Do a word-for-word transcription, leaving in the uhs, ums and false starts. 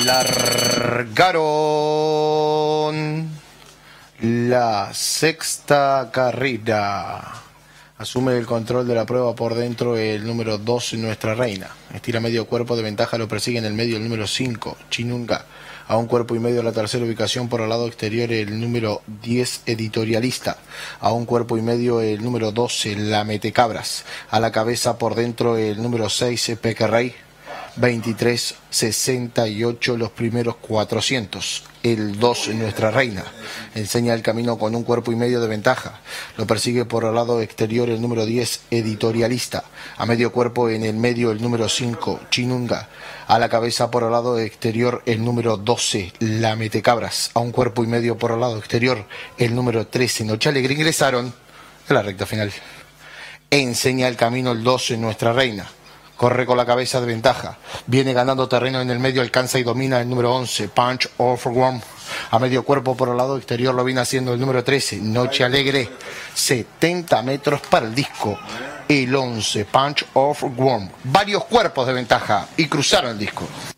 Largaron la sexta carrera. Asume el control de la prueba por dentro el número dos, Nuestra Reina. Estira medio cuerpo de ventaja, lo persigue en el medio el número cinco, Chinunga. A un cuerpo y medio la tercera ubicación por el lado exterior el número diez, Editorialista. A un cuerpo y medio el número doce, La Metecabras. A la cabeza por dentro el número seis, Pequerrey. veintitrés sesenta y ocho los primeros cuatrocientos. El dos, Nuestra Reina. Enseña el camino con un cuerpo y medio de ventaja. Lo persigue por el lado exterior el número diez, Editorialista. A medio cuerpo en el medio el número cinco, Chinunga. A la cabeza por el lado exterior el número doce, La Metecabras. A un cuerpo y medio por el lado exterior el número trece, Noche Alegre. Ingresaron en la recta final. Enseña el camino el doce, Nuestra Reina. Corre con la cabeza de ventaja. Viene ganando terreno en el medio, alcanza y domina el número once, Punch of Warm. A medio cuerpo por el lado exterior lo viene haciendo el número trece, Noche Alegre. setenta metros para el disco. El once, Punch of Warm. Varios cuerpos de ventaja y cruzaron el disco.